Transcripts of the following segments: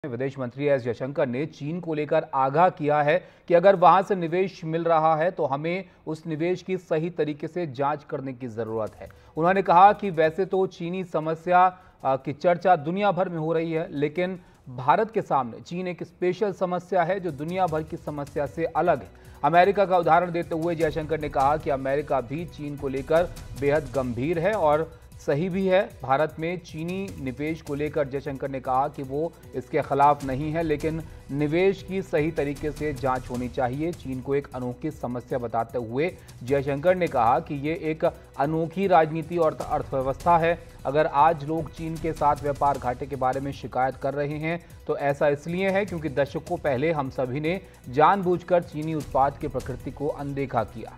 विदेश मंत्री एस जयशंकर ने चीन को लेकर आगाह किया है कि अगर वहां से निवेश मिल रहा है तो हमें उस निवेश की सही तरीके से जांच करने की जरूरत है। उन्होंने कहा कि वैसे तो चीनी समस्या की चर्चा दुनिया भर में हो रही है, लेकिन भारत के सामने चीन एक स्पेशल समस्या है जो दुनिया भर की समस्या से अलग है। अमेरिका का उदाहरण देते हुए जयशंकर ने कहा कि अमेरिका भी चीन को लेकर बेहद गंभीर है और सही भी है। भारत में चीनी निवेश को लेकर जयशंकर ने कहा कि वो इसके खिलाफ नहीं है, लेकिन निवेश की सही तरीके से जांच होनी चाहिए। चीन को एक अनोखी समस्या बताते हुए जयशंकर ने कहा कि ये एक अनोखी राजनीति और अर्थव्यवस्था है। अगर आज लोग चीन के साथ व्यापार घाटे के बारे में शिकायत कर रहे हैं तो ऐसा इसलिए है क्योंकि दशकों पहले हम सभी ने जानबूझकर चीनी उत्पाद की प्रकृति को अनदेखा किया।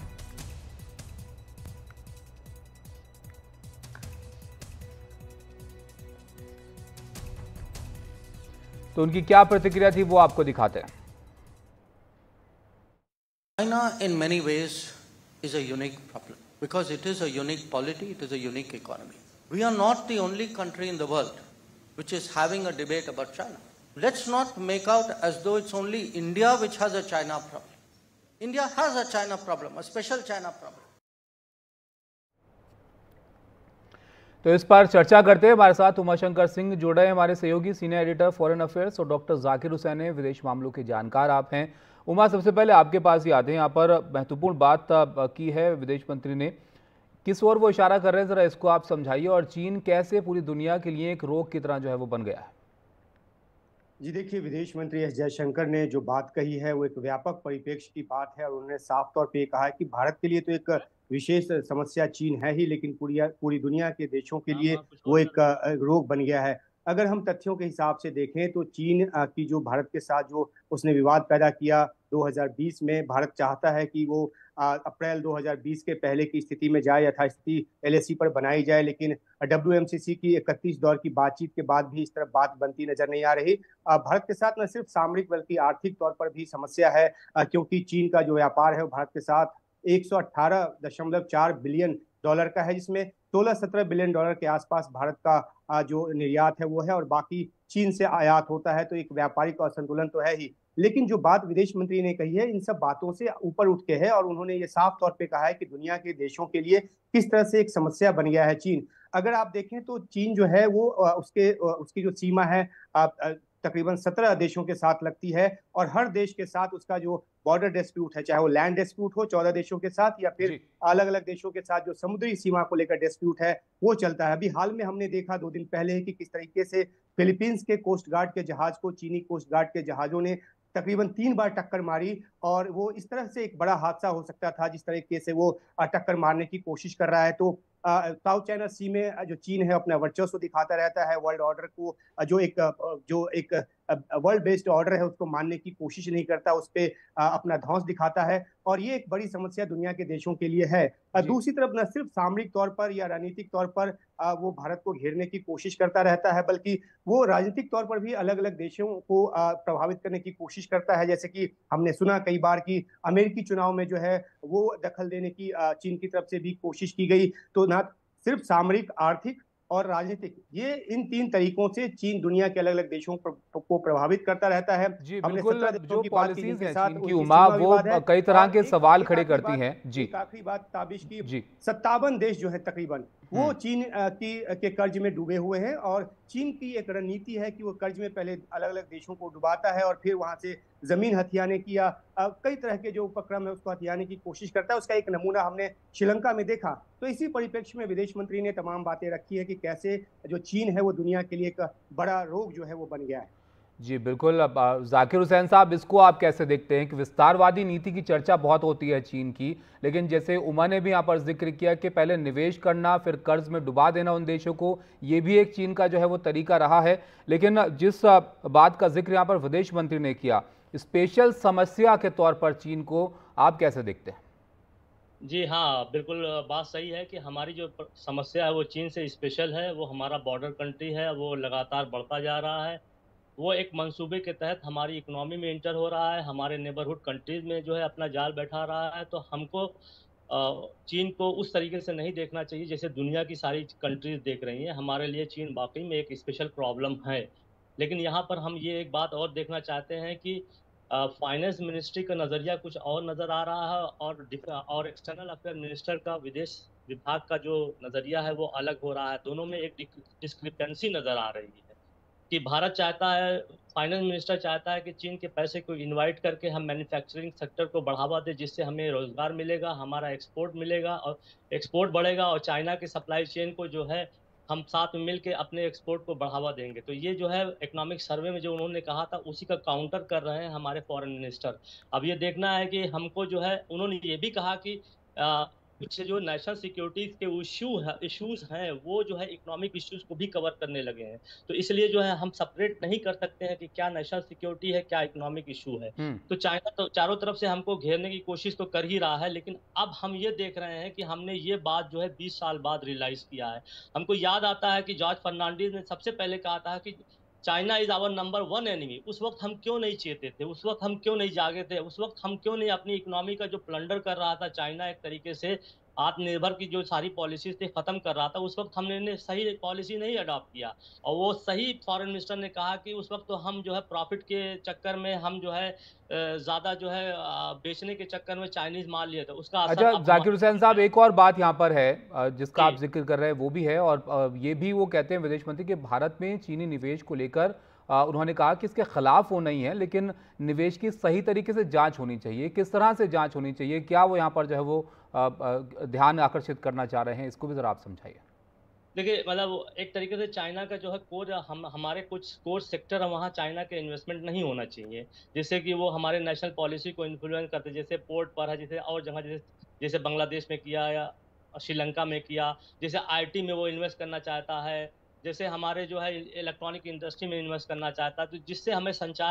तो उनकी क्या प्रतिक्रिया थी वो आपको दिखाते हैं। China in many ways is a unique problem because it is a unique polity, it is a unique economy. We are not the only country in the world which is having a debate about China. Let's not make out as though it's only India which has a China problem. India has a China problem, a special China problem. तो इस पर चर्चा करते हैं हमारे साथ उमाशंकर सिंह जुड़ रहे हैं, हमारे सहयोगी सीनियर एडिटर फॉरेन अफेयर्स, और डॉक्टर जाकिर हुसैन है, विदेश मामलों के जानकार आप हैं। उमा, सबसे पहले आपके पास ही आते हैं। यहाँ पर महत्वपूर्ण बात की है विदेश मंत्री ने, किस ओर वो इशारा कर रहे हैं, जरा इसको आप समझाइए, और चीन कैसे पूरी दुनिया के लिए एक रोग की तरह जो है वो बन गया है। जी देखिए, विदेश मंत्री एस जयशंकर ने जो बात कही है वो एक व्यापक परिप्रेक्ष्य की बात है और उन्होंने साफ तौर पे कहा है कि भारत के लिए तो एक विशेष समस्या चीन है ही, लेकिन पूरी दुनिया के देशों के लिए वो एक रोग बन गया है। अगर हम तथ्यों के हिसाब से देखें तो चीन की जो भारत के साथ जो उसने विवाद पैदा किया 2020 में, भारत चाहता है कि वो अप्रैल 2020 के पहले की स्थिति में जाए, यथास्थिति एलएसी पर बनाई जाए, लेकिन डब्ल्यूएमसीसी की 31 दौर की बातचीत के बाद भी इस तरह बात बनती नजर नहीं आ रही। भारत के साथ न सिर्फ सामरिक बल्कि आर्थिक तौर पर भी समस्या है, क्योंकि चीन का जो व्यापार है वो भारत के साथ 118.4 बिलियन डॉलर का है, जिसमें 16-17 बिलियन डॉलर के आसपास भारत का जो निर्यात है वो है और बाकी चीन से आयात होता है। तो एक व्यापारिक असंतुलन तो है ही, लेकिन जो बात विदेश मंत्री ने कही है इन सब बातों से ऊपर उठ के है और उन्होंने ये साफ तौर पे कहा है कि दुनिया के देशों के लिए किस तरह से एक समस्या बन गया है चीन। अगर आप देखें तो चीन जो है वो उसकी जो सीमा है तकरीबन 17 देशों के साथ लगती है और हर देश के साथ उसका जो बॉर्डर डिस्प्यूट है, चाहे वो लैंड डिस्प्यूट हो 14 देशों के साथ या फिर अलग अलग देशों के साथ जो समुद्री सीमा को लेकर डिस्प्यूट है वो चलता है। अभी हाल में हमने देखा 2 दिन पहले कि किस तरीके से फिलीपींस के कोस्ट गार्ड के जहाज को चीनी कोस्ट गार्ड के जहाजों ने तकरीबन 3 बार टक्कर मारी और वो इस तरह से एक बड़ा हादसा हो सकता था जिस तरीके से वो टक्कर मारने की कोशिश कर रहा है। तो साउथ चाइना सी में जो चीन है अपना वर्चस्व दिखाता रहता है, वर्ल्ड ऑर्डर को जो एक वर्ल्ड बेस्ड ऑर्डर है उसको मानने की कोशिश नहीं करता, उस पर अपना धौंस दिखाता है और ये एक बड़ी समस्या दुनिया के देशों के लिए है। दूसरी तरफ न सिर्फ सामरिक तौर पर या रणनीतिक तौर पर वो भारत को घेरने की कोशिश करता रहता है, बल्कि वो राजनीतिक तौर पर भी अलग अलग देशों को प्रभावित करने की कोशिश करता है। जैसे कि हमने सुना कई बार कि अमेरिकी चुनाव में जो है वो दखल देने की चीन की तरफ से भी कोशिश की गई। तो ना सिर्फ सामरिक, आर्थिक और राजनीतिक, ये इन 3 तरीकों से चीन दुनिया के अलग अलग देशों को प्रभावित करता रहता है। जी हमने बिल्कुल, 17 देशों जो की बात की पॉलिसीज जिनके हैं साथ चीन की, उनकी उमा, सीमा वो विवाद है कई तरह के सवाल एक खड़े आखिरी करती हैं। जी, एक आखिरी बात ताबिश की, जी 57 देश जो है तकरीबन वो चीन के कर्ज में डूबे हुए हैं और चीन की एक रणनीति है कि वो कर्ज में पहले अलग अलग देशों को डुबाता है और फिर वहां से जमीन हथियाने की या कई तरह के जो उपक्रम है उसको हथियाने की कोशिश करता है। उसका एक नमूना हमने श्रीलंका में देखा। तो इसी परिप्रेक्ष्य में विदेश मंत्री ने तमाम बातें रखी है कि कैसे जो चीन है वो दुनिया के लिए एक बड़ा रोग जो है वो बन गया है। जी बिल्कुल। अब जाकिर हुसैन साहब, इसको आप कैसे देखते हैं कि विस्तारवादी नीति की चर्चा बहुत होती है चीन की, लेकिन जैसे उमा ने भी यहाँ पर जिक्र किया कि पहले निवेश करना फिर कर्ज में डुबा देना उन देशों को, ये भी एक चीन का जो है वो तरीका रहा है। लेकिन जिस बात का जिक्र यहाँ पर विदेश मंत्री ने किया, स्पेशल समस्या के तौर पर चीन को आप कैसे देखते हैं? जी हाँ, बिल्कुल बात सही है कि हमारी जो समस्या है वो चीन से स्पेशल है। वो हमारा बॉर्डर कंट्री है, वो लगातार बढ़ता जा रहा है। वो एक मंसूबे के तहत हमारी इकोनॉमी में इंटर हो रहा है, हमारे नेबरहुड कंट्रीज़ में जो है अपना जाल बैठा रहा है। तो हमको चीन को उस तरीके से नहीं देखना चाहिए जैसे दुनिया की सारी कंट्रीज़ देख रही हैं। हमारे लिए चीन वाक़ई में एक स्पेशल प्रॉब्लम है। लेकिन यहाँ पर हम ये एक बात और देखना चाहते हैं कि फाइनेंस मिनिस्ट्री का नज़रिया कुछ और नज़र आ रहा है, और एक्सटर्नल अफेयर मिनिस्टर का विदेश विभाग का जो नज़रिया है वो अलग हो रहा है। दोनों में एक डिस्क्रिपेंसी नज़र आ रही है कि भारत चाहता है, फाइनेंस मिनिस्टर चाहता है कि चीन के पैसे को इनवाइट करके हम मैन्युफैक्चरिंग सेक्टर को बढ़ावा दें, जिससे हमें रोजगार मिलेगा, हमारा एक्सपोर्ट मिलेगा और एक्सपोर्ट बढ़ेगा, और चाइना के सप्लाई चेन को जो है हम साथ में मिलके अपने एक्सपोर्ट को बढ़ावा देंगे। तो ये जो है इकोनॉमिक सर्वे में जो उन्होंने कहा था उसी का काउंटर कर रहे हैं हमारे फॉरेन मिनिस्टर। अब ये देखना है कि हमको जो है, उन्होंने ये भी कहा कि पीछे जो नेशनल सिक्योरिटी के इश्यूज हैं वो जो है इकोनॉमिक इश्यूज को भी कवर करने लगे हैं। तो इसलिए जो है हम सेपरेट नहीं कर सकते हैं कि क्या नेशनल सिक्योरिटी है, क्या इकोनॉमिक इशू है। तो चाइना तो चारों तरफ से हमको घेरने की कोशिश तो कर ही रहा है, लेकिन अब हम ये देख रहे हैं कि हमने ये बात जो है 20 साल बाद रियलाइज किया है। हमको याद आता है कि जॉर्ज फर्नांडिस ने सबसे पहले कहा था कि China is our number 1 enemy. उस वक्त हम क्यों नहीं चेते थे, उस वक्त हम क्यों नहीं जागे थे, उस वक्त हम क्यों नहीं अपनी इकोनॉमी का जो प्लंडर कर रहा था चाइना, एक तरीके से आत्मनिर्भर की जो सारी पॉलिसीज थी खत्म कर रहा था, उस वक्त हमने सही पॉलिसी नहीं अडॉप्ट किया। और वो सही फॉरेन मिनिस्टर ने कहा कि उस वक्त तो हम जो है प्रॉफिट के चक्कर में हम जो है ज्यादा जो है बेचने के चक्कर में चाइनीज माल लिए थे, उसका असर अच्छा अब जाकिर हुसैन साहब, एक और बात यहाँ पर है जिसका आप जी जिक्र कर रहे हैं वो भी है, और ये भी वो कहते हैं विदेश मंत्री कि भारत में चीनी निवेश को लेकर उन्होंने कहा कि इसके खिलाफ वो नहीं है, लेकिन निवेश की सही तरीके से जांच होनी चाहिए। किस तरह से जांच होनी चाहिए, क्या वो यहाँ पर जो है वो ध्यान आकर्षित करना चाह रहे हैं, इसको भी जरा आप समझाइए। देखिए, मतलब एक तरीके से चाइना का जो है कोर, हम हमारे कुछ कोर सेक्टर है वहाँ चाइना के इन्वेस्टमेंट नहीं होना चाहिए, जिससे कि वो हमारे नेशनल पॉलिसी को इन्फ्लुएंस करते, जैसे पोर्ट पर है, जैसे और जगह जैसे जैसे बांग्लादेश में किया या श्रीलंका में किया, जैसे आईटी में वो इन्वेस्ट करना चाहता है, जैसे हमारे जो है इलेक्ट्रॉनिक इंडस्ट्री में इन्वेस्ट करना चाहता है, तो जिससे हमें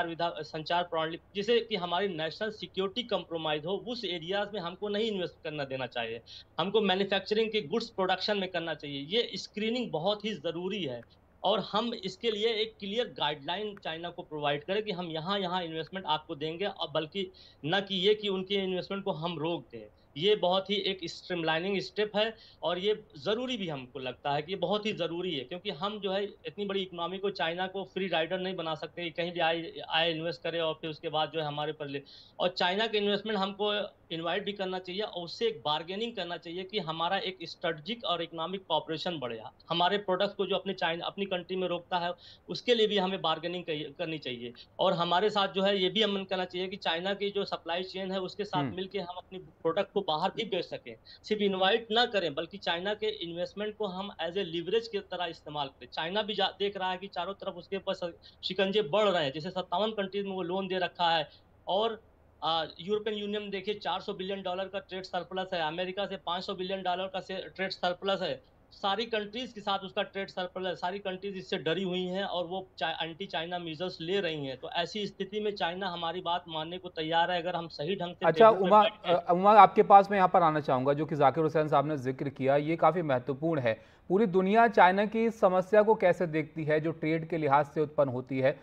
संचार प्रणाली, जिससे कि हमारी नेशनल सिक्योरिटी कंप्रोमाइज हो, उस एरियाज में हमको नहीं इन्वेस्ट करना देना चाहिए। हमको मैन्युफैक्चरिंग के गुड्स प्रोडक्शन में करना चाहिए। ये स्क्रीनिंग बहुत ही ज़रूरी है, और हम इसके लिए एक क्लियर गाइडलाइन चाइना को प्रोवाइड करें कि हम यहाँ यहाँ इन्वेस्टमेंट आपको देंगे, और बल्कि न कि ये कि उनके इन्वेस्टमेंट को हम रोक दें। ये बहुत ही एक स्ट्रीमलाइनिंग स्टेप है, और ये ज़रूरी भी हमको लगता है कि ये बहुत ही ज़रूरी है, क्योंकि हम जो है इतनी बड़ी इकोनॉमी को चाइना को फ्री राइडर नहीं बना सकते कि कहीं भी आए आए इन्वेस्ट करे और फिर उसके बाद जो है हमारे पर ले। और चाइना के इन्वेस्टमेंट हमको इनवाइट भी करना चाहिए, और उससे एक बार्गेनिंग करना चाहिए कि हमारा एक स्ट्रेटजिक और इकोनॉमिक कॉपरेशन बढ़ेगा। हमारे प्रोडक्ट्स को जो अपनी कंट्री में रोकता है, उसके लिए भी हमें बार्गेनिंग करनी चाहिए। और हमारे साथ जो है ये भी अमन करना चाहिए कि चाइना की जो सप्लाई चेन है उसके साथ मिलकर हम अपनी प्रोडक्ट को बाहर भी बेच सकें। सिर्फ इनवाइट ना करें, बल्कि चाइना के इन्वेस्टमेंट को हम एज ए लिवरेज की तरह इस्तेमाल करें। चाइना भी देख रहा है कि चारों तरफ उसके ऊपर शिकंजे बढ़ रहे हैं, जैसे 57 कंट्रीज में वो लोन दे रखा है, और यूरोपियन यूनियन देखिए $400 बिलियन का ट्रेड सरप्लस है, अमेरिका से $500 बिलियन का ट्रेड सरप्लस है। सारी कंट्रीज के साथ उसका ट्रेड सरप्लस, सारी कंट्रीज इससे डरी हुई हैं और वो एंटी चाइना मेजर्स ले रही हैं। तो ऐसी स्थिति में चाइना हमारी बात मानने को तैयार है, अगर हम सही ढंग से अच्छा टेबल पे बैठ के। उमा आपके पास मैं यहाँ पर आना चाहूँगा, जो कि जाकिर हुसैन साहब ने जिक्र किया, ये काफ़ी महत्वपूर्ण है। पूरी दुनिया चाइना की इस समस्या को कैसे देखती है जो ट्रेड के लिहाज से उत्पन्न होती है?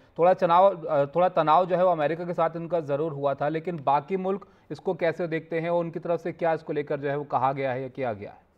थोड़ा तनाव जो है वो अमेरिका के साथ इनका ज़रूर हुआ था, लेकिन बाकी मुल्क इसको कैसे देखते हैं और उनकी तरफ से क्या इसको लेकर जो है वो कहा गया है या किया गया है?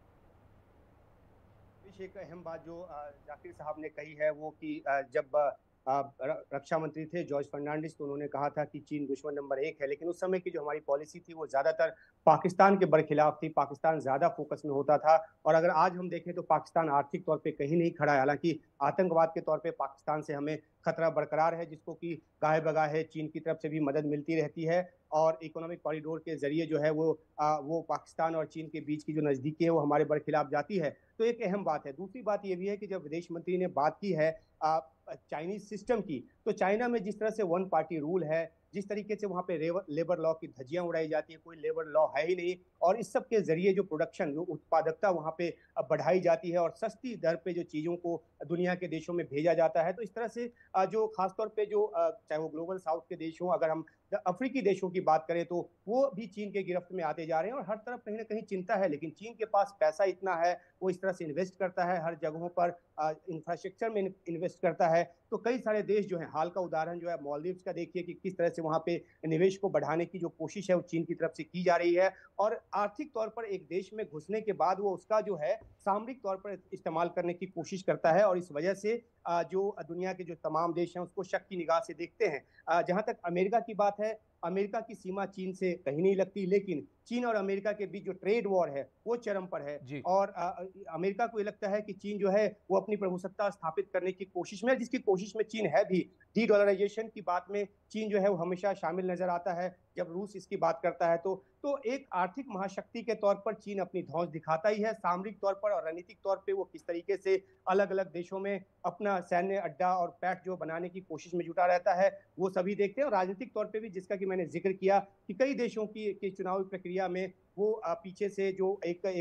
एक अहम बात जो जाकिर साहब ने कही है वो कि जब रक्षा मंत्री थे जॉर्ज फर्नांडिस, तो उन्होंने कहा था कि चीन दुश्मन नंबर 1 है, लेकिन उस समय की जो हमारी पॉलिसी थी वो ज्यादातर पाकिस्तान के बरखिलाफ थी। पाकिस्तान ज्यादा फोकस में होता था, और अगर आज हम देखें तो पाकिस्तान आर्थिक तौर पे कहीं नहीं खड़ा है। हालांकि आतंकवाद के तौर पे पाकिस्तान से हमें खतरा बरकरार है, जिसको कि गाहे बगाहे चीन की तरफ से भी मदद मिलती रहती है, और इकोनॉमिक कॉरिडोर के जरिए जो है वो पाकिस्तान और चीन के बीच की जो नजदीकी है वो हमारे बरखिलाफ जाती है। तो एक अहम बात है। दूसरी बात ये भी है कि जब विदेश मंत्री ने बात की है चाइनीज सिस्टम की, तो चाइना में जिस तरह से वन पार्टी रूल है, जिस तरीके से वहाँ पे लेबर लॉ की धज्जियां उड़ाई जाती है, कोई लेबर लॉ है ही नहीं, और इस सब के जरिए जो प्रोडक्शन, जो उत्पादकता वहाँ पे बढ़ाई जाती है और सस्ती दर पे जो चीज़ों को दुनिया के देशों में भेजा जाता है, तो इस तरह से जो खासतौर पे जो चाहे वो ग्लोबल साउथ के देश हों, अगर हम अफ्रीकी देशों की बात करें तो वो भी चीन के गिरफ्त में आते जा रहे हैं और हर तरफ कहीं ना कहीं चिंता है। लेकिन चीन के पास पैसा इतना है, वो इस तरह से इन्वेस्ट करता है, हर जगहों पर इंफ्रास्ट्रक्चर में इन्वेस्ट करता है। तो कई सारे देश जो है, हाल का उदाहरण जो है मालदीव्स का देखिए कि किस तरह से वहां पे निवेश को बढ़ाने की जो कोशिश है वो चीन की तरफ से की जा रही है। और आर्थिक तौर पर एक देश में घुसने के बाद वो उसका जो है सामरिक तौर पर इस्तेमाल करने की कोशिश करता है और इस वजह से जो दुनिया के जो तमाम देश हैं उसको शक की निगाह से देखते हैं। जहां तक अमेरिका की बात है, अमेरिका की सीमा चीन से कहीं नहीं लगती, लेकिन चीन और अमेरिका के बीच जो ट्रेड वॉर है वो चरम पर है। और अमेरिका को ये लगता है कि चीन जो है वो अपनी प्रभुसत्ता स्थापित करने की कोशिश में है, जिसकी कोशिश में चीन है भी। डी डॉलराइजेशन की बात में चीन जो है वो हमेशा शामिल नजर आता है जब रूस इसकी बात करता है। तो एक आर्थिक महाशक्ति के तौर पर चीन अपनी धौंस दिखाता ही है। सामरिक तौर पर और रणनीतिक तौर पर वो किस तरीके से अलग अलग देशों में अपना सैन्य अड्डा और पैठ जो बनाने की कोशिश में जुटा रहता है वो सभी देखते हैं। और राजनीतिक तौर पे भी, जिसका कि मैंने जिक्र किया कि कई देशों की चुनावी प्रक्रिया में वो पीछे से जो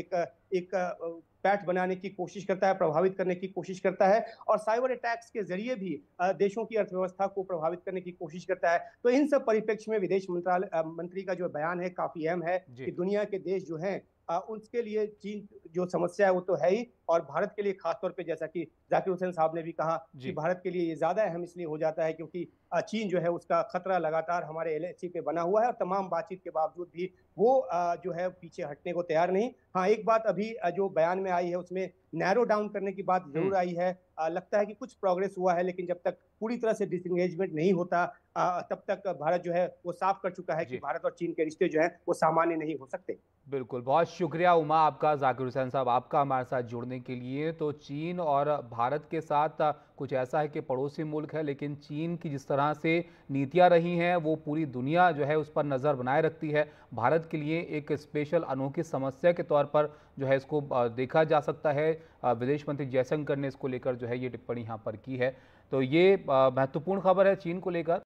एक पैठ बनाने की कोशिश करता है, प्रभावित करने की कोशिश करता है और साइबर अटैक्स के जरिए भी देशों की अर्थव्यवस्था को प्रभावित करने की कोशिश करता है। तो इन सब परिप्रेक्ष्य में विदेश मंत्री का जो बयान है काफी अहम है कि दुनिया के देश जो हैं उसके लिए चीन जो समस्या है वो तो है ही, और भारत के लिए खासतौर पे जैसा कि जाकिर हुसैन साहब ने भी कहा कि भारत के लिए ये ज्यादा अहम इसलिए हो जाता है क्योंकि चीन जो है उसका खतरा लगातार हमारे एलएसी पे बना हुआ है और तमाम बातचीत के बावजूद भी वो जो है पीछे हटने को तैयार नहीं। हाँ, एक बात अभी जो बयान में आई है उसमें नैरो डाउन करने की बात जरूर आई है। लगता है कि कुछ प्रोग्रेस हुआ है, लेकिन जब तक पूरी तरह से डिसएंगेजमेंट नहीं होता तब तक भारत जो है वो साफ कर चुका है कि भारत और चीन के रिश्ते जो हैं वो सामान्य नहीं हो सकते। बिल्कुल, बहुत शुक्रिया उमा आपका, जाकिर हुसैन साहब आपका हमारे साथ जुड़ने के लिए। तो चीन और भारत के साथ कुछ ऐसा है कि पड़ोसी मुल्क है, लेकिन चीन की जिस तरह से नीतियां रही हैं वो पूरी दुनिया जो है उस पर नज़र बनाए रखती है। भारत के लिए एक स्पेशल अनोखी समस्या के तौर पर जो है इसको देखा जा सकता है। विदेश मंत्री जयशंकर ने इसको लेकर जो है ये टिप्पणी यहाँ पर की है। तो ये महत्वपूर्ण खबर है चीन को लेकर।